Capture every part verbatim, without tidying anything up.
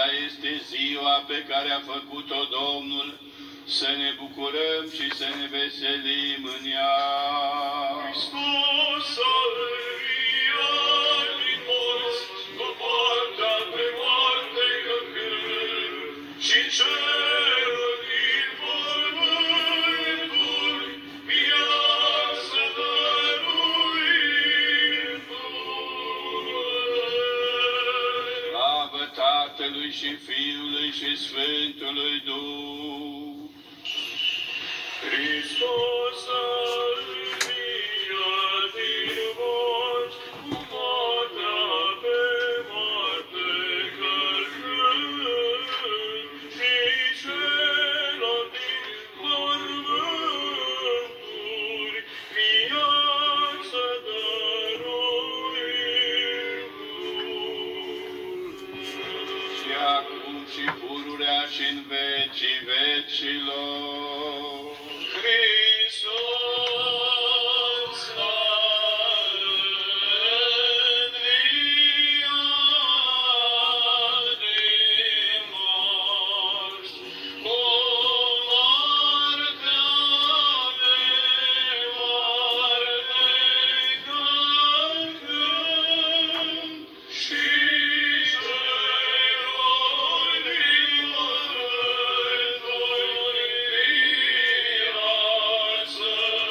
este ziua pe care a făcut-o Domnul, să ne bucurăm și să ne veselim în ea. Hristos a înviat din morți, coboară pe moarte căcând, și cerul din pământuri, viață dăruindu-i. Slavă Tatălui și Fiului și Sfântului Duh! Hristos a înviat din morți, cu moartea pe moarte călcând, și celor din mormânturi viață dăruindu-i. Și acum și pururea și în vecii vecilor. Hristos a înviat din morți, cu moartea pe moarte călcând, și celor din mormânturi viață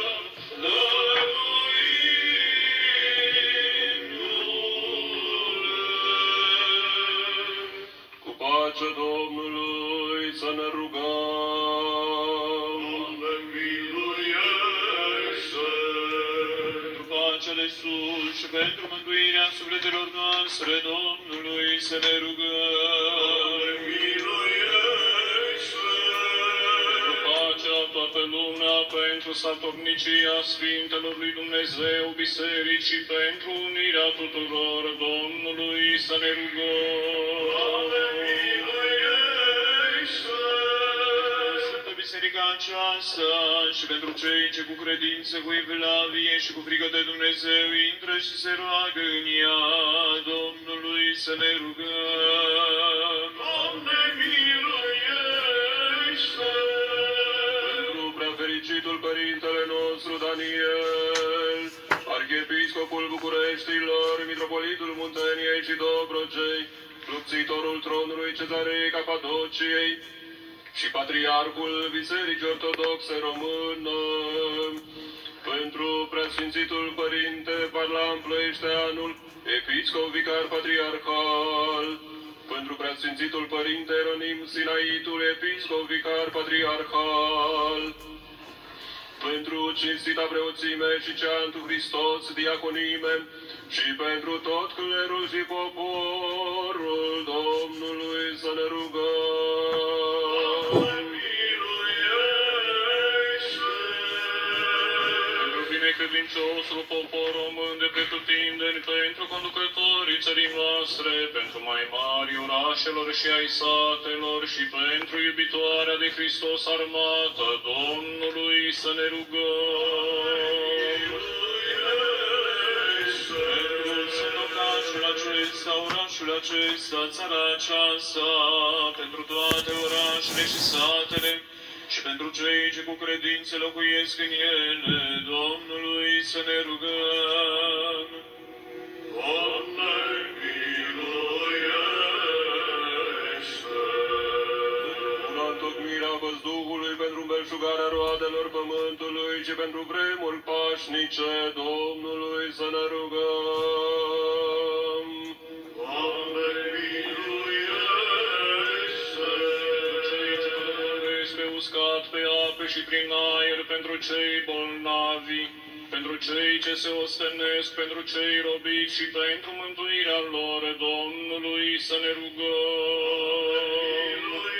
dăruindu-le. Cu pacea Domnului să ne rugăm. Doamne, miluiește! Pentru pacea de sus și pentru mântuirea sufletelor noastre, Domnului să ne rugăm. Doamne, miluiește! Pentru pacea toată lumea, pentru statornicia Sfintelor lui Dumnezeu, Biserici și pentru unirea tuturor, Domnului să ne rugăm. Doamne, miluiește! Sfântă Biserica aceasta și pentru cei ce cu credință, cu evlavie și cu frică de Dumnezeu intră și se roagă în ea, Domnului să ne rugăm. Doamne, miluiește! Pentru preafericitul Părintele nostru Daniel, Arhiepiscopul Bucureștilor, Mitropolitul Munteniei și Dobrogei, Lupțitorul Tronului Cezarei Capadociei și Patriarhul Bisericii Ortodoxe Română, pentru Preasfințitul Părinte Varlam Ploieșteanul, Episcop Vicar Patriarhal, pentru Preasfințitul Părinte Ieronim Sinaitul, Episcop Vicar Patriarhal, pentru cinstita preoțime și ceantul Hristos, diaconime, și pentru tot clerul și poporul Domnului să ne rugăm. Pentru binecredinciosul popor român de pretutindeni, pentru conducătorii țării noastre, pentru mai mari orașelor și ai satelor și pentru iubitoarea de Hristos armată Domnului să ne rugăm. Acesta, orașul acesta, țara aceasta, pentru toate orașele și satele și pentru cei ce cu credință locuiesc în ele, Domnului să ne rugăm. Doamne, miluiește! Pentru întocmirea văzduhului, pentru belșugarea roadelor pământului și pentru vremuri pașnice, Domnului să ne rugăm. Doamne, miluiește! Cei ce călătoresc pe uscat, pe ape și prin aer, pentru cei bolnavi, pentru cei ce se ostenesc, pentru cei robiți și pentru mântuirea lor, Domnului să ne rugăm.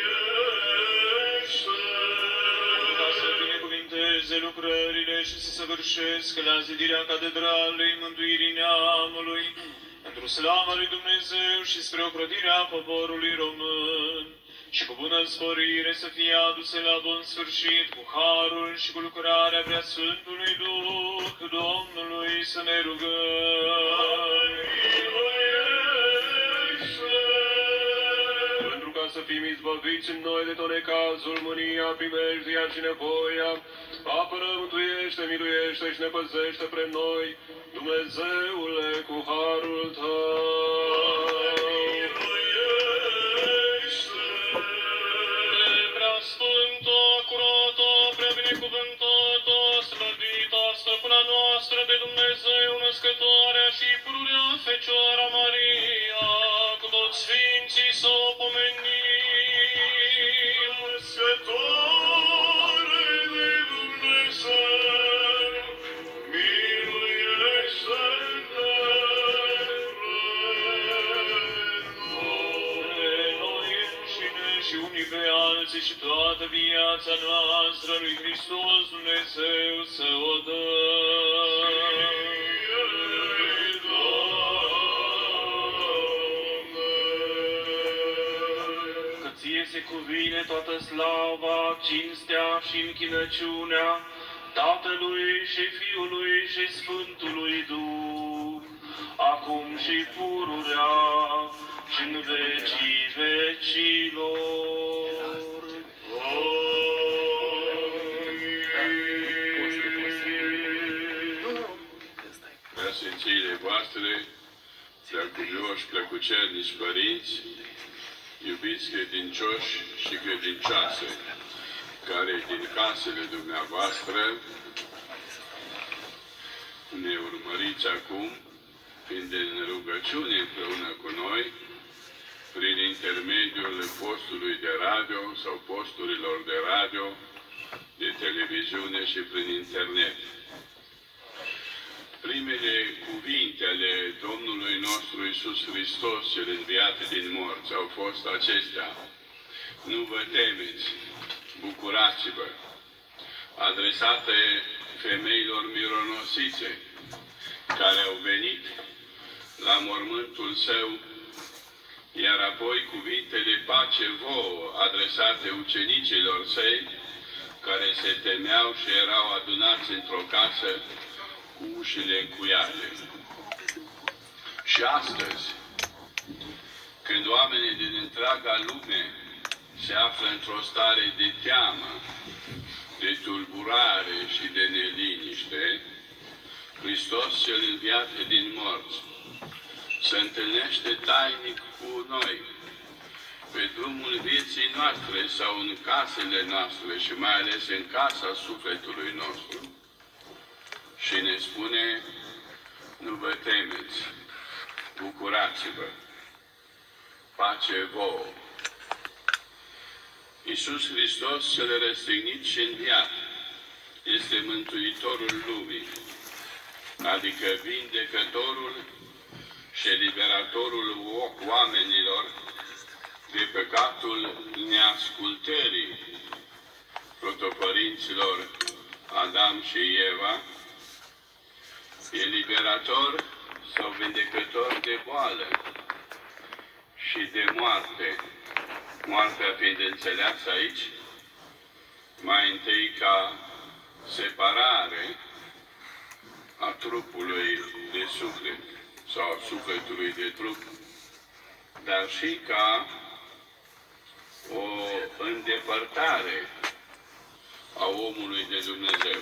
Ca să binecuvinteze lucrările și să săvârșesc la zidirea catedralei mântuirii neamului, pentru slava lui Dumnezeu și spre ocrotirea poporului român, și cu bună sporire să fie aduse la bun sfârșit cu harul și cu lucrarea Preasfântului Duh, Domnului să ne rugăm. Pentru izbăviți în noi de tot necazul, mânia, primejdia și nevoia. Apără, mântuiește, miluiește și ne păzește pre noi, Dumnezeule, cu harul Tău. Prea sfântă, curată, prea binecuvântată, slăvită, stăpâna noastră de Dumnezeu, născătoarea și pururea Fecioara Maria, cu toți sfinții să o pomenim. Născătoare de Dumnezeu, miluiește-ne pre noi înșine și unii pe alții și toată viața noastră lui Hristos Dumnezeu să o dăm. Că ție se cuvine toată slava, cinstea și închinăciunea Tatălui și Fiului și Sfântului Duh, acum și pururea și în vecii vecilor. Preasfințiile voastre, preacuvioși, preacucernici părinți, iubiți credincioși și credincioase, care din casele dumneavoastră ne urmăriți acum, fiind în rugăciune împreună cu noi, prin intermediul postului de radio sau posturilor de radio, de televiziune și prin internet. Primele cuvinte ale Domnului nostru Iisus Hristos, cel înviat din morți, au fost acestea: nu vă temeți, bucurați-vă, adresate femeilor mironosițe, care au venit la mormântul său, iar apoi cuvintele pace vouă, adresate ucenicilor săi, care se temeau și erau adunați într-o casă cu ușile încuiate. Și astăzi, când oamenii din întreaga lume se află într-o stare de teamă, de tulburare și de neliniște, Hristos cel înviat din morți se întâlnește tainic cu noi, pe drumul vieții noastre sau în casele noastre și mai ales în casa sufletului nostru și ne spune: nu vă temeți, bucurați-vă, pace vouă. Iisus Hristos, cel răstignit și înviat, este Mântuitorul lumii, adică Vindecătorul și Liberatorul oamenilor de păcatul neascultării protopărinților Adam și Eva, Eliberator sau Vindecător de boală și de moarte, moartea fiind înțeleasă aici mai întâi ca separare a trupului de suflet sau a sufletului de trup, dar și ca o îndepărtare a omului de Dumnezeu.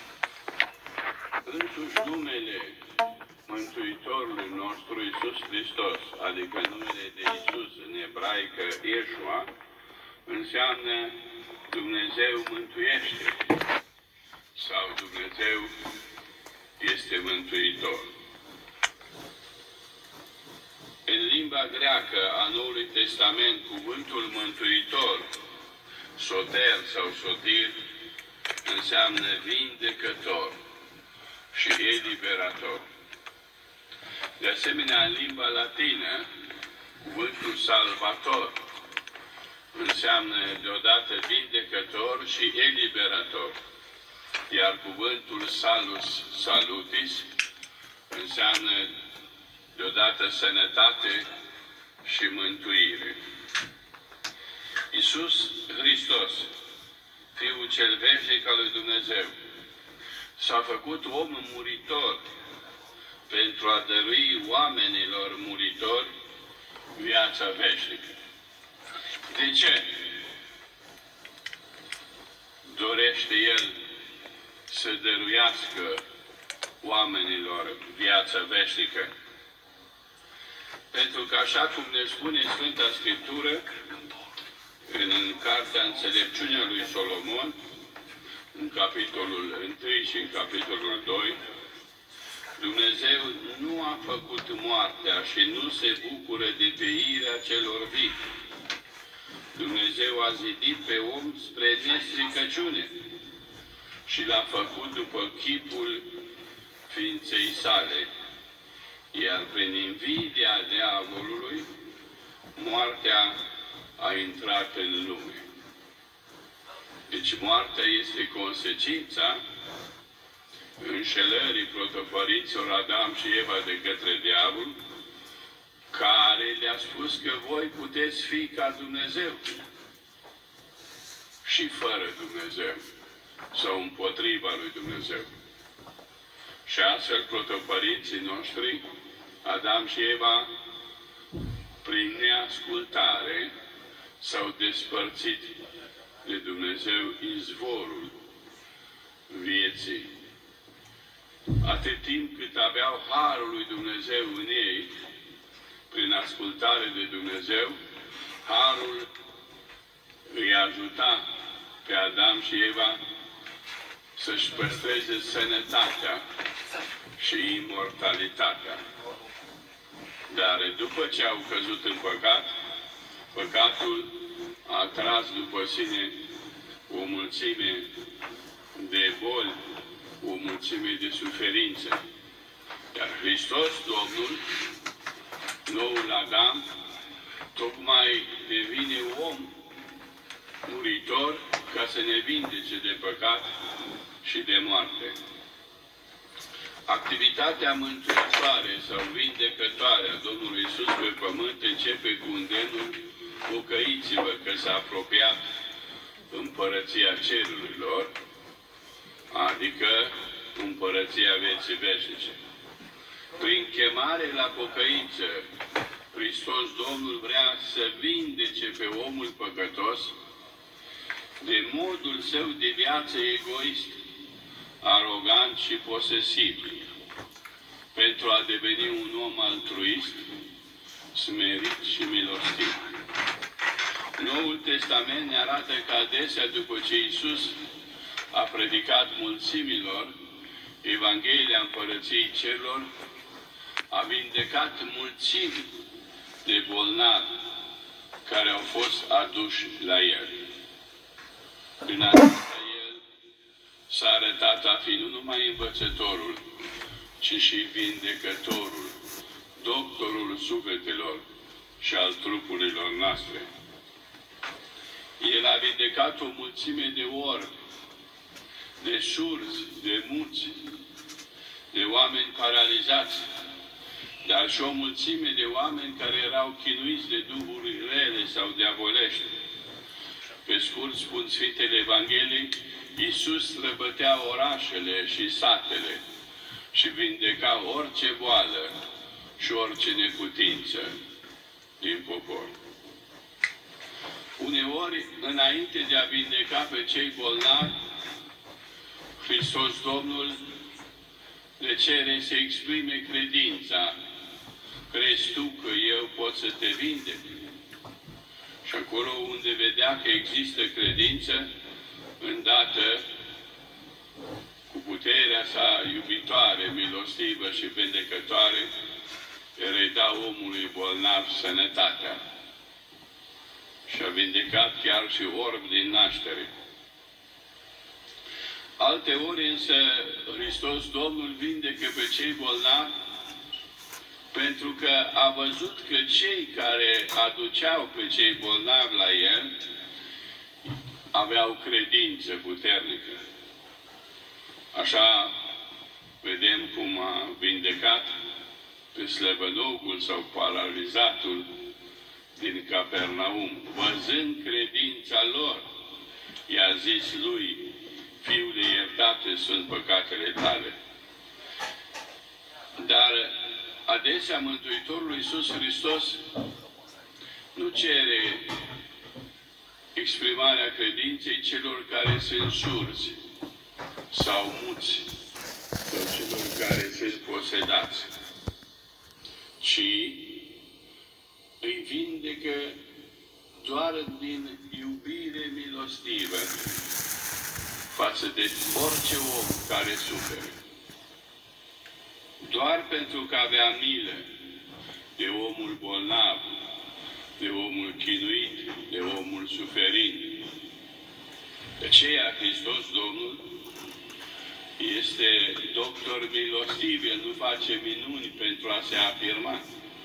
Însuși numele Mântuitorului nostru Iisus Hristos, adică numele de Iisus în ebraică Yeshua, înseamnă Dumnezeu mântuiește sau Dumnezeu este mântuitor. În limba greacă a Noului Testament, cuvântul mântuitor, soter sau sotir, înseamnă vindecător și eliberator. De asemenea, în limba latină, cuvântul salvator înseamnă deodată vindecător și eliberator, iar cuvântul salus salutis înseamnă deodată sănătate și mântuire. Iisus Hristos, Fiul cel veșnic al lui Dumnezeu, s-a făcut om muritor pentru a dărui oamenilor muritori viața veșnică. De ce dorește El să dăruiască oamenilor viața veșnică? Pentru că, așa cum ne spune Sfânta Scriptură, în Cartea Înțelepciunea lui Solomon, în capitolul unu și în capitolul doi, Dumnezeu nu a făcut moartea și nu se bucură de tăirea celor vii. Dumnezeu a zidit pe om spre nestricăciune și l-a făcut după chipul ființei sale, iar prin invidia diavolului, moartea a intrat în lume. Deci moartea este consecința înșelării protopărinților Adam și Eva de către diavol, care le-a spus că voi puteți fi ca Dumnezeu și fără Dumnezeu sau împotriva lui Dumnezeu. Și astfel protopărinții noștri, Adam și Eva, prin neascultare, s-au despărțit de Dumnezeu, izvorul vieții. Atât timp cât aveau harul lui Dumnezeu în ei, prin ascultare de Dumnezeu, harul îi ajuta pe Adam și Eva să-și păstreze sănătatea și imortalitatea. Dar după ce au căzut în păcat, păcatul a tras după sine o mulțime de boli, o mulțime de suferințe. Iar Hristos, Domnul, noul Adam, tocmai devine om muritor ca să ne vindece de păcat și de moarte. Activitatea mântuitoare sau vindecătoare a Domnului Iisus pe pământ începe cu îndemnul: pocăiți-vă că s-a apropiat împărăția cerurilor, adică împărăția vieții veșnice. Prin chemare la pocăință, Hristos Domnul vrea să vindece pe omul păcătos de modul său de viață egoist, arogant și posesiv, pentru a deveni un om altruist, smerit și milostiv. Noul Testament ne arată că adesea, după ce Iisus a predicat mulțimilor Evanghelia Împărăției Cerurilor, a vindecat mulțimi de bolnavi care au fost aduși la El. Prin aceasta El s-a arătat a fi nu numai învățătorul, ci și vindecătorul, doctorul sufletelor și al trupurilor noastre. El a vindecat o mulțime de orbi, de surzi, de muți, de oameni paralizați, dar și o mulțime de oameni care erau chinuiți de duhuri rele sau diavolești. Pe scurt, spun Sfintele Evangheliei, Iisus străbătea orașele și satele și vindeca orice boală și orice neputință din popor. Uneori, înainte de a vindeca pe cei bolnavi, Hristos Domnul le cere să exprime credința. Crezi tu că eu pot să te vindec? Și acolo unde vedea că există credință, îndată, cu puterea sa iubitoare, milostivă și vindecătoare, reda omului bolnav sănătatea. Și a vindecat chiar și orb din naștere. Alte ori însă Hristos Domnul vindecă pe cei bolnavi pentru că a văzut că cei care aduceau pe cei bolnavi la El aveau credință puternică. Așa vedem cum a vindecat pe slăbănogul sau paralizatul din Capernaum. Văzând credința lor, i-a zis lui: Fiule, iertate sunt păcatele tale. Dar adesea Mântuitorul Iisus Hristos nu cere exprimarea credinței celor care sunt surzi sau muți sau celor care sunt posedați, ci îi vindecă doar din iubire milostivă față de orice om care suferă. Doar pentru că avea milă de omul bolnav, de omul chinuit, de omul suferind. De aceea Hristos Domnul este doctor milostiv, El nu face minuni pentru a se afirma.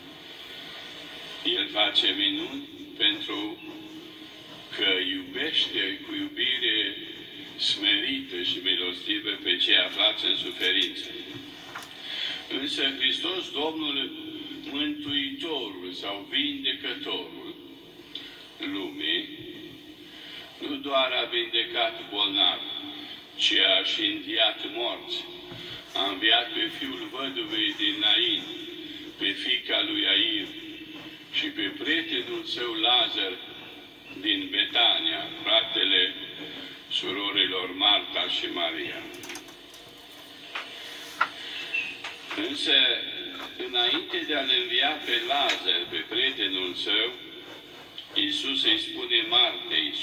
El face minuni pentru că iubește cu iubire smerită și milostivă pe cei aflați în suferință. Însă Hristos Domnul, Mântuitorul sau Vindecătorul lumii, nu doar a vindecat bolnavi, ci a și înviat morți. A înviat pe fiul văduvei din Nain, pe fiica lui Air și pe prietenul său Lazar din Betania, fratele surorilor Marta și Maria. Însă, înainte de a-l învia pe Lazar, pe prietenul său, Iisus îi spune Martei: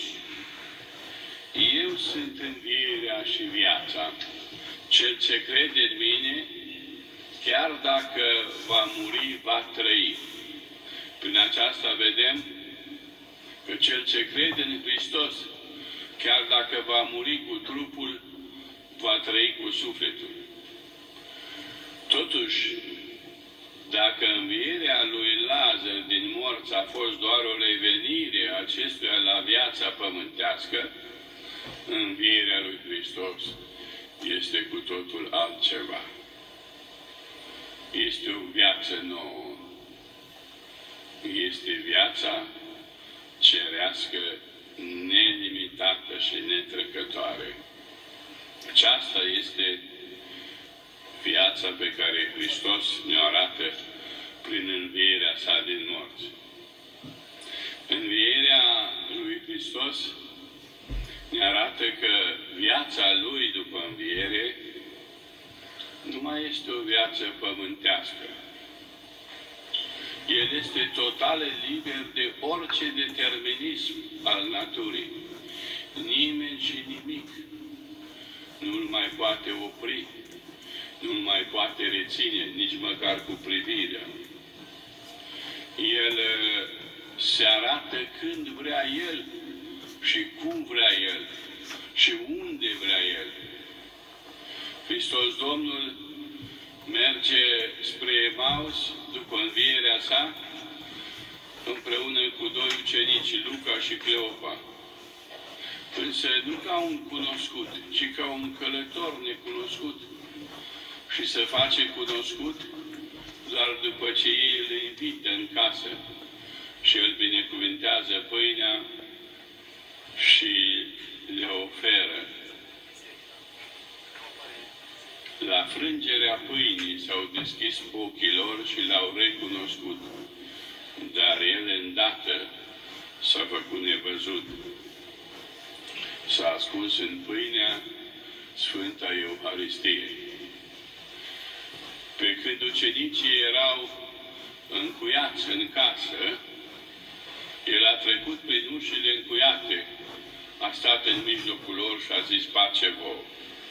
eu sunt învierea și viața. Cel ce crede în mine, chiar dacă va muri, va trăi. Prin aceasta vedem că cel ce crede în Hristos, chiar dacă va muri cu trupul, va trăi cu sufletul. Totuși, dacă învierea lui Lazar din morți a fost doar o revenire a acestuia la viața pământească, învierea lui Hristos este cu totul altceva. Este o viață nouă. Este viața cerească, nelimitată și netrecătoare. Aceasta este viața pe care Hristos ne-o arată prin învierea sa din morți. Învierea lui Hristos ne arată că viața lui după înviere nu mai este o viață pământească. El este total liber de orice determinism al naturii. Nimeni și nimic nu-l mai poate opri, nu-l mai poate reține, nici măcar cu privirea. El se arată când vrea El și cum vrea El și unde vrea El. Hristos Domnul merge spre Emaus după învierea sa, împreună cu doi ucenici, Luca și Cleopa. Însă nu ca un cunoscut, ci ca un călător necunoscut. Și se face cunoscut doar după ce ei îl invită în casă și îl binecuvintează pâinea și le oferă. La frângerea pâinii s-au deschis ochii lor și l-au recunoscut, dar el îndată s-a făcut nevăzut. S-a ascuns în pâinea Sfânta Euharistie. Pe când ucenicii erau încuiați în casă, el a trecut prin ușile încuiate, a stat în mijlocul lor și a zis: pace vouă.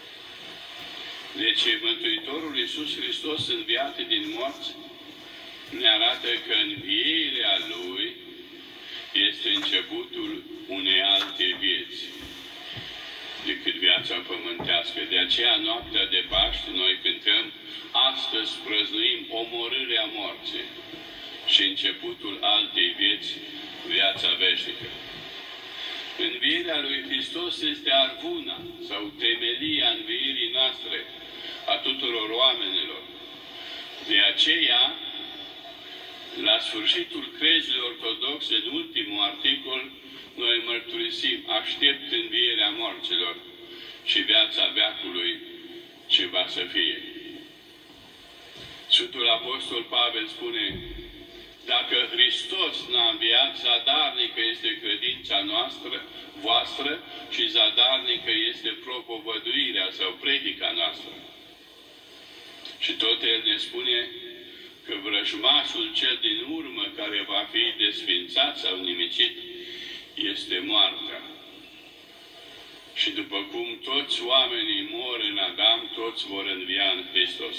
Deci Mântuitorul Iisus Hristos, înviat din morți, ne arată că învierea Lui este începutul unei alte vieți decât viața pământească. De aceea, noaptea de Paște, noi cântăm: astăzi prăznuim omorârea morții și începutul altei vieți, viața veșnică. Învierea lui Hristos este arvuna sau temelia învierii noastre, a tuturor oamenilor. De aceea, la sfârșitul crezii ortodoxe, în ultimul articol, noi mărturisim: aștept învierea morților și viața veacului ce va să fie. Sfântul Apostol Pavel spune: Dacă Hristos n-a înviat, zadarnică este credința noastră, voastră, și zadarnică este propovăduirea sau predica noastră. Și tot El ne spune că vrăjmașul cel din urmă care va fi desfințat sau nimicit este moartea. Și după cum toți oamenii mor în Adam, toți vor învia în Hristos.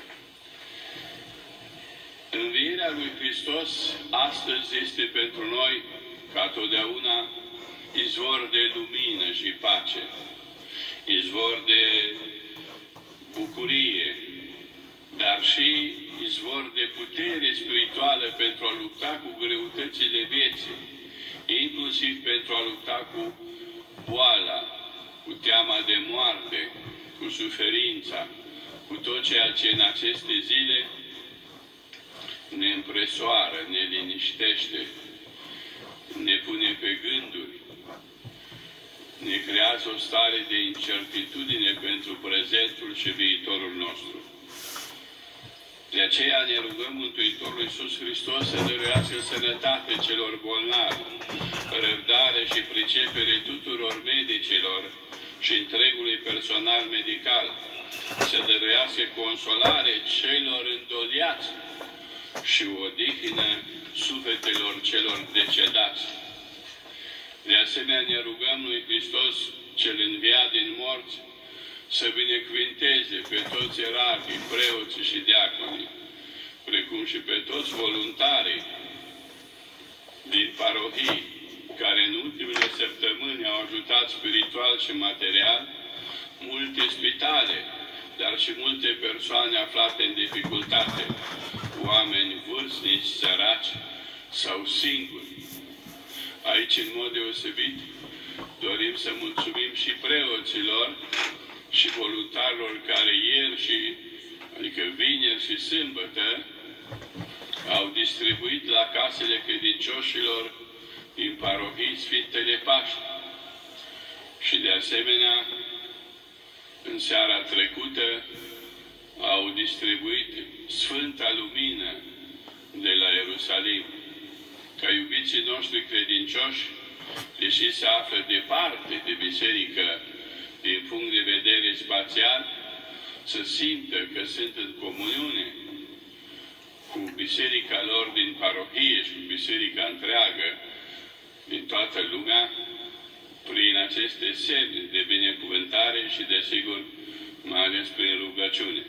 Învierea lui Hristos astăzi este pentru noi, ca totdeauna, izvor de lumină și pace, izvor de bucurie, dar și izvor de putere spirituală pentru a lupta cu greutățile vieții, inclusiv pentru a lupta cu boala, cu teama de moarte, cu suferința, cu tot ceea ce în aceste zile ne împresoară, ne liniștește, ne pune pe gânduri, ne creează o stare de incertitudine pentru prezentul și viitorul nostru. De aceea ne rugăm Mântuitorul Iisus Hristos să dăruiască sănătate celor bolnavi, răbdare și pricepere tuturor medicilor și întregului personal medical, să dăruiască consolare celor îndoliați și odihnă sufletelor celor decedați. De asemenea, ne rugăm lui Hristos, cel înviat din morți, să binecuvinteze pe toți erarhii, preoții și diaconii, precum și pe toți voluntarii din parohii, care în ultimele săptămâni au ajutat spiritual și material multe spitale, dar și multe persoane aflate în dificultate, oameni vârstnici, săraci sau singuri. Aici, în mod deosebit, dorim să mulțumim și preoților și voluntarilor care ieri și, adică vineri și sâmbătă, au distribuit la casele credincioșilor din parohii Sfintele Paști. Și de asemenea, în seara trecută, au distribuit Sfânta Lumină de la Ierusalim. Ca iubiții noștri credincioși, deși se află departe de biserică din punct de vedere spațial, să simtă că sunt în comuniune cu biserica lor din parohie și cu biserica întreagă din toată lumea, prin aceste semne de binecuvântare și, desigur, mai ales prin rugăciune.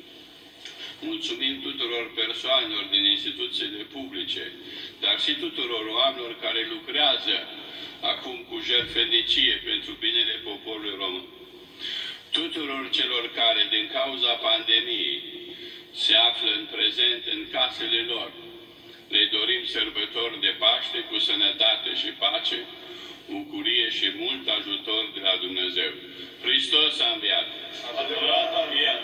Mulțumim tuturor persoanelor din instituțiile publice, dar și tuturor oamenilor care lucrează acum cu jertfenicie pentru binele poporului român. Tuturor celor care, din cauza pandemiei, se află în prezent în casele lor, le dorim sărbători de Paște cu sănătate și pace, bucurie și mult ajutor de la Dumnezeu. Hristos a înviat! Adevărat a înviat!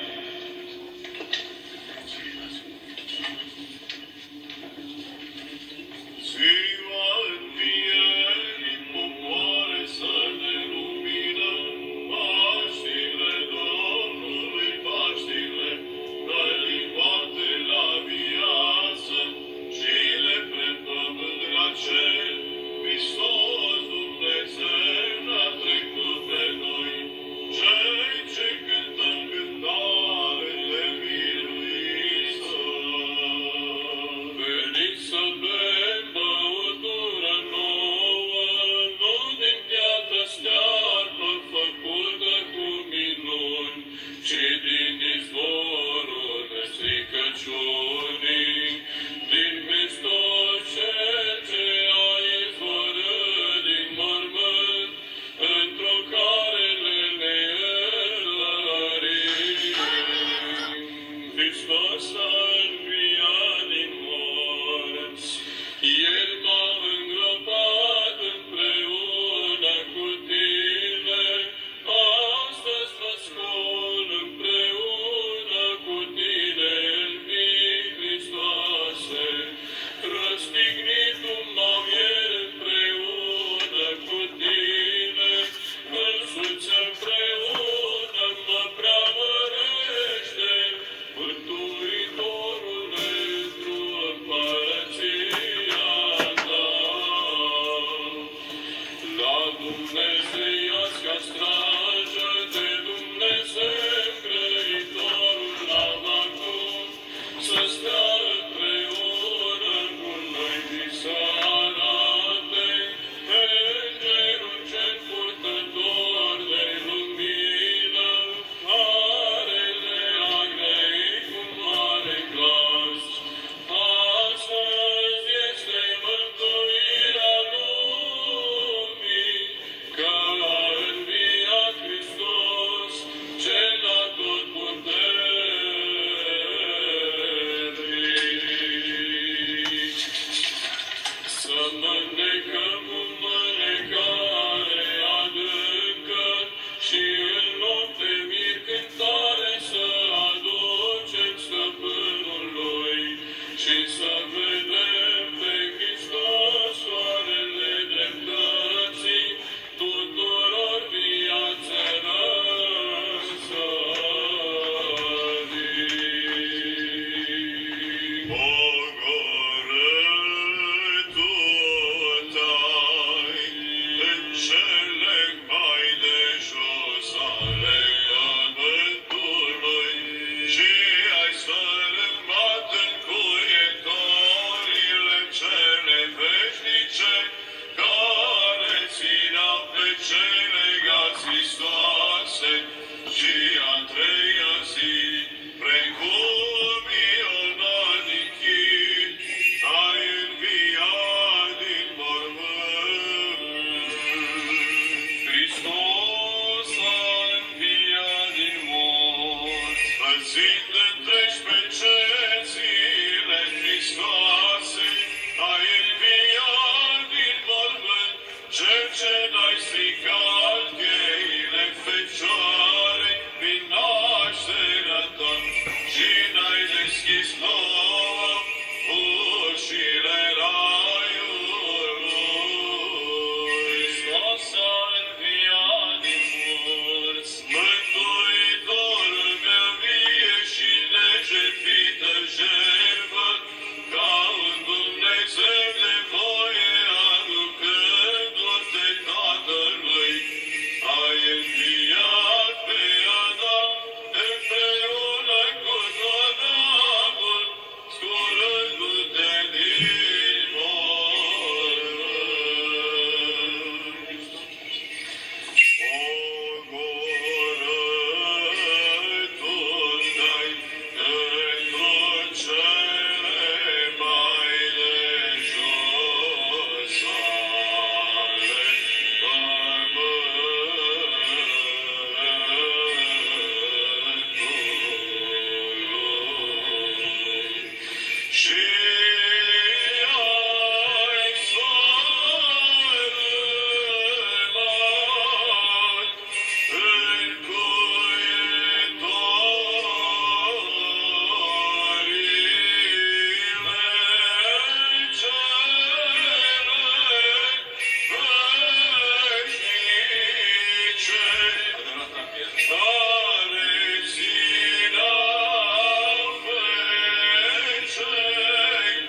Ziua învierii popoare să ne lumină, Paștile Domnului, Paștile, care-i poate la viață și le prepământ la cer. Hristos Dumnezeu ne-a trecut pe noi, cei ce cântăm cântarele miluiți. Veniți să bem băutură nouă, nu din piatră stearpă făcută cu minuni, ci din izvorul nestricăciunii, din Hristos cel ce a izvorât din mormânt, într-o carele neînlărit. Hristos a înviat din morți, El m-a îngropat împreună cu tine, astăzi mă scol împreună cu tine în vii, Hristoase. Răstignitul m-am ieri împreună cu tine, însuți împreună mă preamărește Mântuitorul auzind întregi pe cețile Hristoase, ai înviat din mormânt, cel ce n-ai stricat cheile Fecioare prin nașterea ta și n-ai deschis nouă ușile raiului. Hristos a înviat din morți, Mântuitorul meu vie și nejertfită jertfă, ca un Dumnezeu de voie aducându-te Tatălui. Ai înviat pe Adam împreună cu tot neamul, sculându-te din morți. Omorâtul dai într-o cele mai de jos ale pământului. Și ai sărmat în cuietorile cele veșnice, care țineau pe cei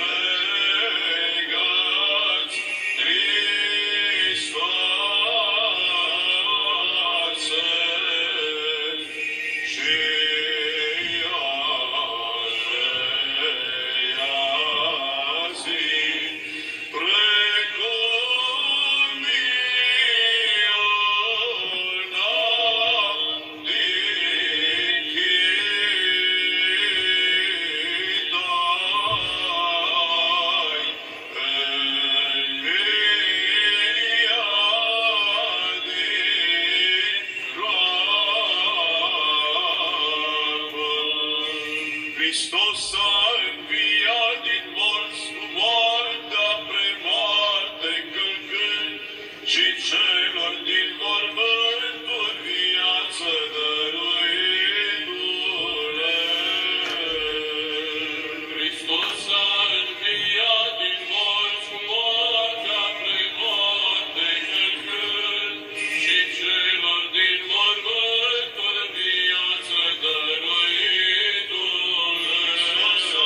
legați Hristoase și a treia zi, precum Iona din Chidai, învia din groapă. Hristos a înviat din morți cu moartea premoarte cântând și celor din mormânturi viață dăruindu-le. Hristos a înviat din morți cu moartea premoarte cântând și celor din mormânturi viață dăruindu-le. Hristos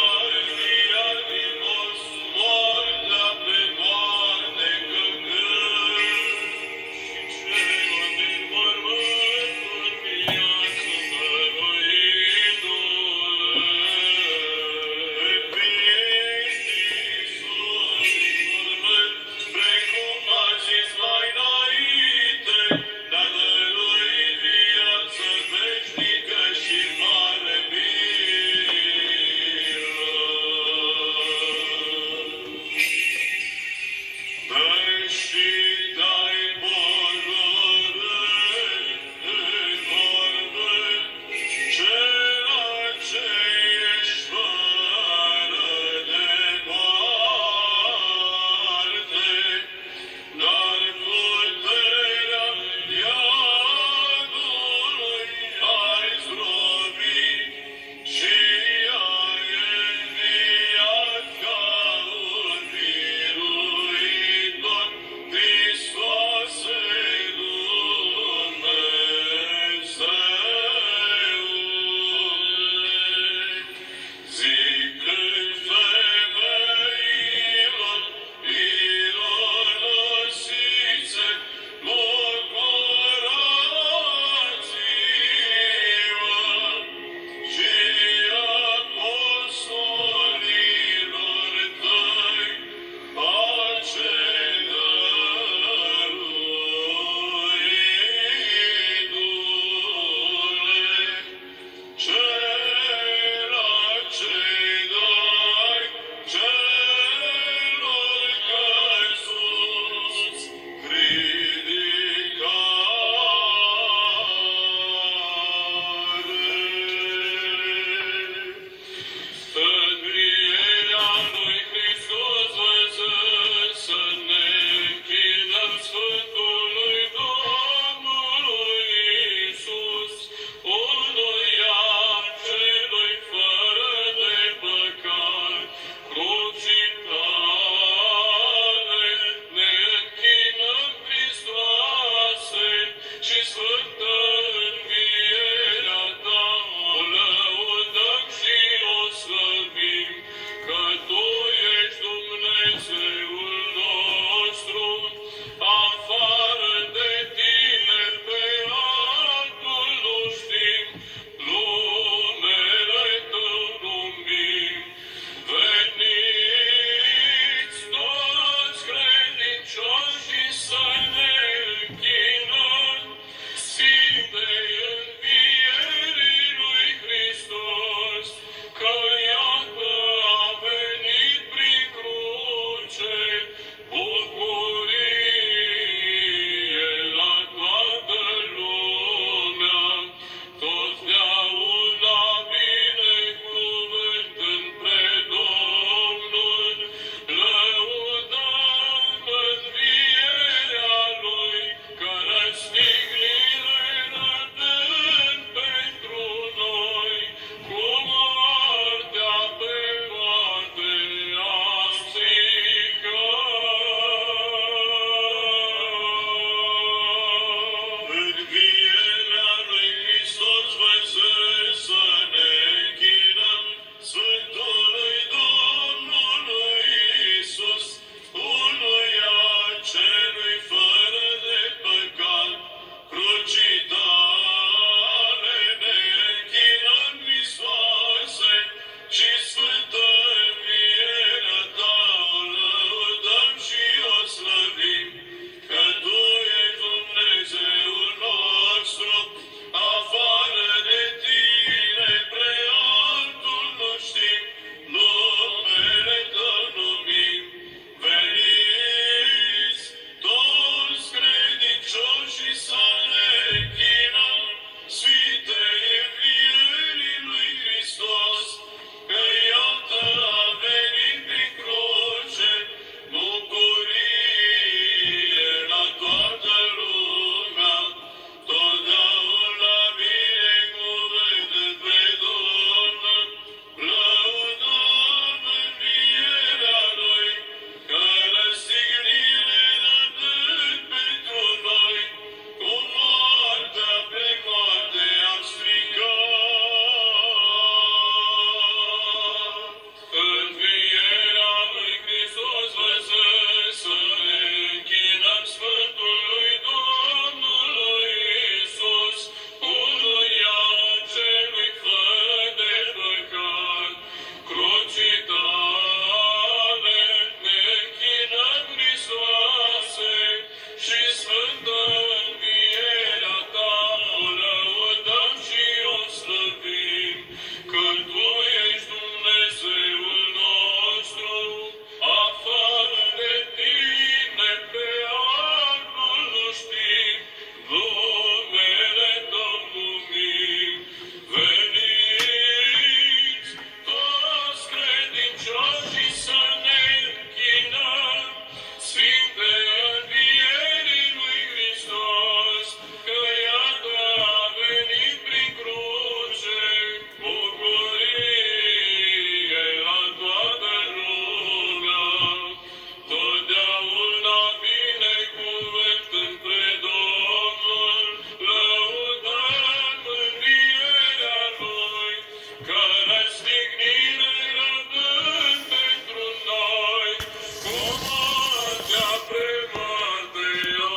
răstignire răbdând pentru noi, cu moartea premoarte i-a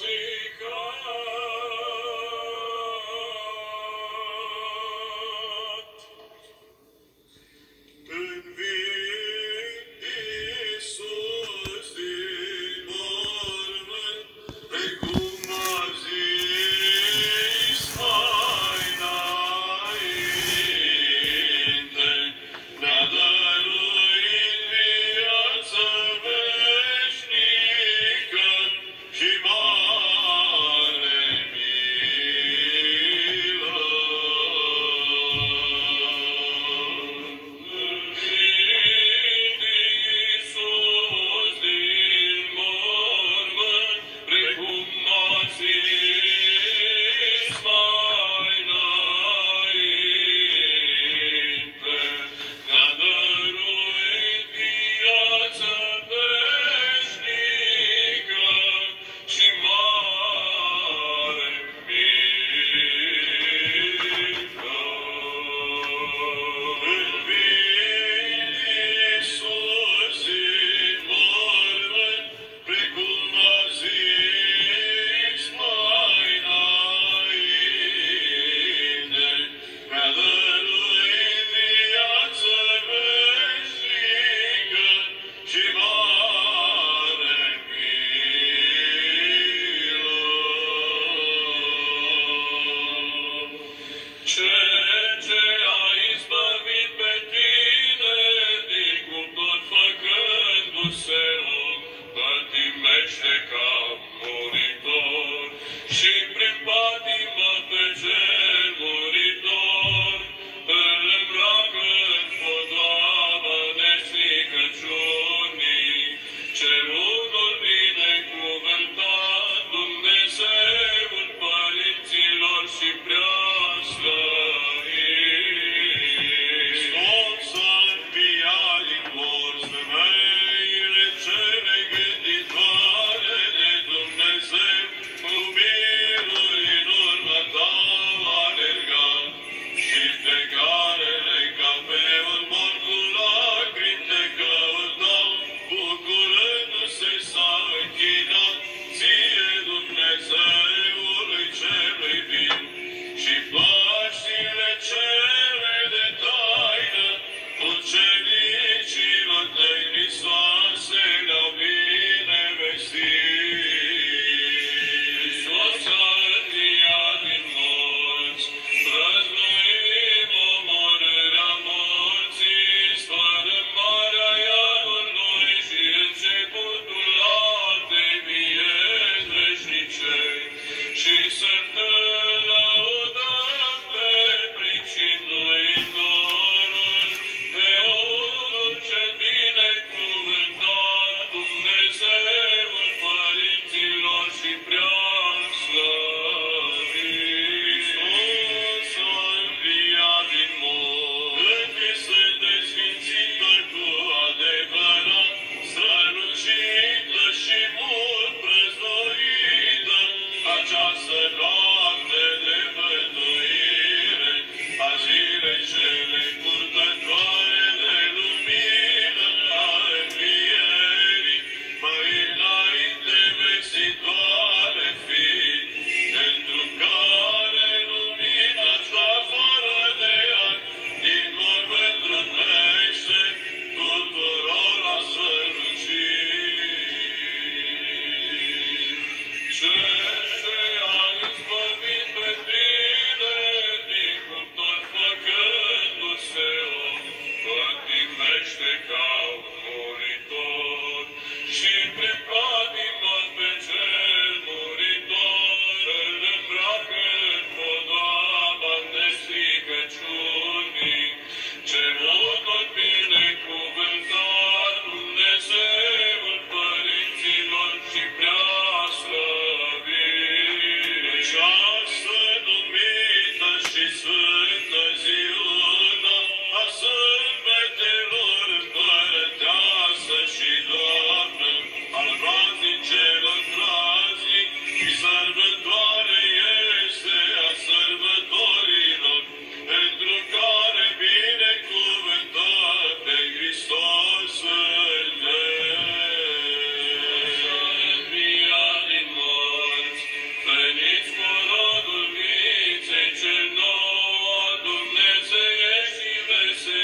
stricat. Învii, Iisus, din mormânt, precum a zis mai înainte, ne-a dăruit viață veșnică și mare milă.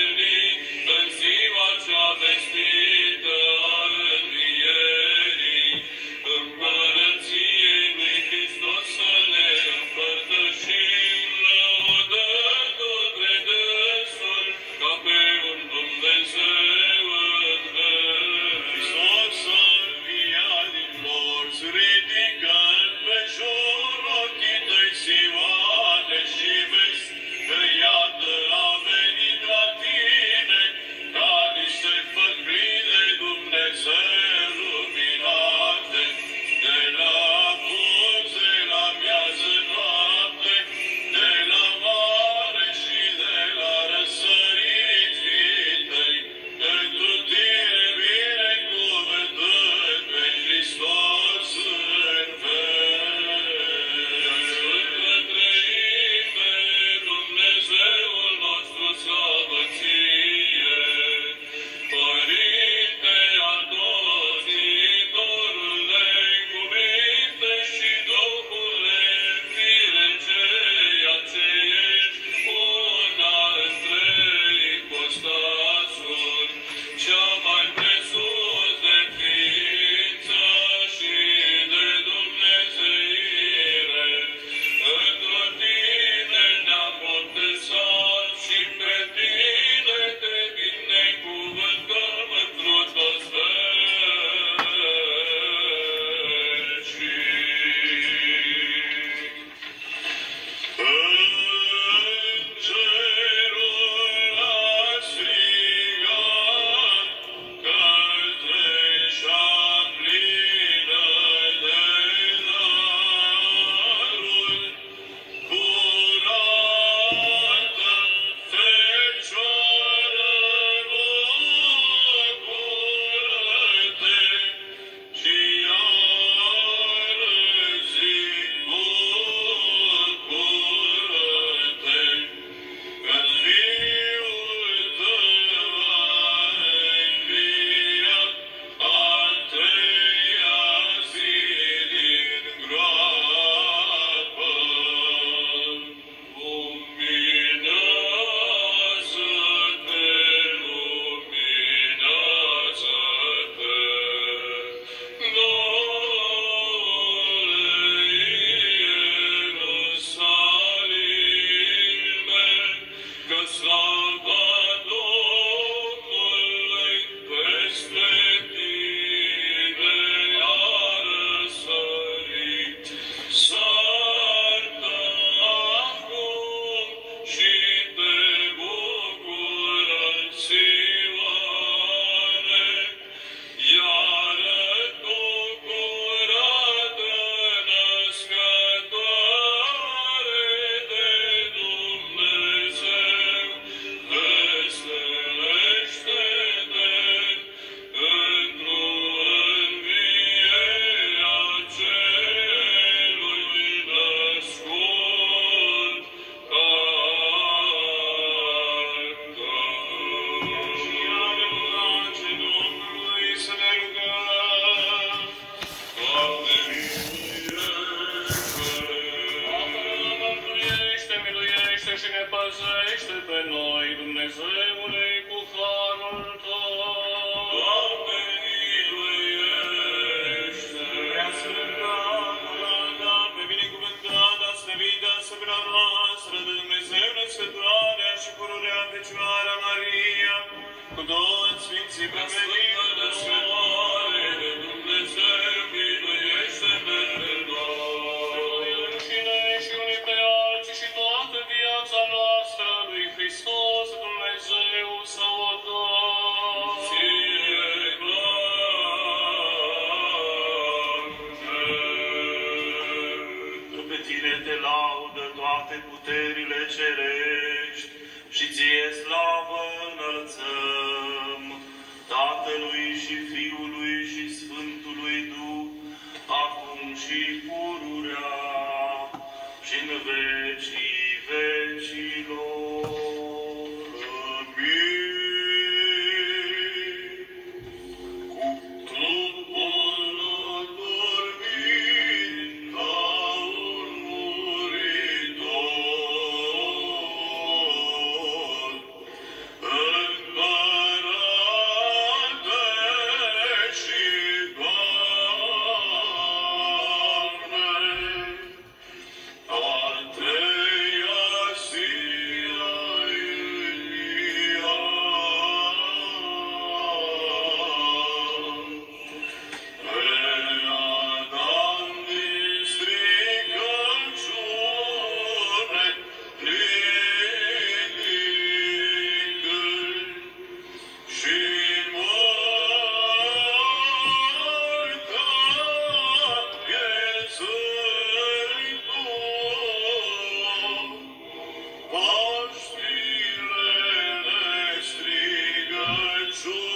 Uh jur